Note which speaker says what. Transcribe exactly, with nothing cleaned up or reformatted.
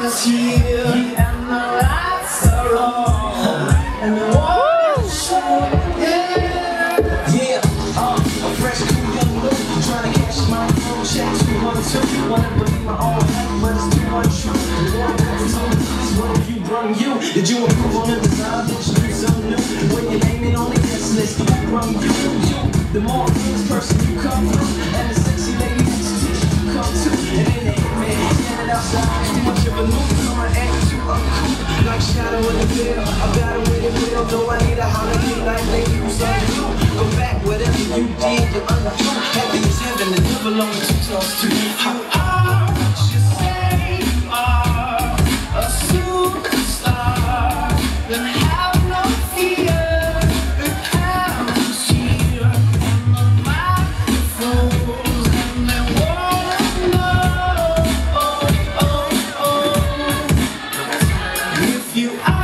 Speaker 1: is here, and the lights are on, and the water's showing. Yeah, yeah, uh, a fresh, cool young look, trying to cash my phone check. Two one two, wanna believe my own head, but it's too untrue. The one that's on this, what have you brung you? Did you improve on the design? Did you do something new? When you name it on the guest list, who brung you? You, the more famous person you come through, and the sexy lady next to you come to, and then they hit me, standing outside, too much of a newcomer, and too uncool, like shadow in the veil. I got it with it real, though I need a holiday like lady who's undo. Go back, whatever you did, you undo. Heavy is heaven, and you belong to toss to. You are what you say you are, a superstar, then have no fear, it comes here, and the microphones, and they wanna know, oh, oh, oh. If you are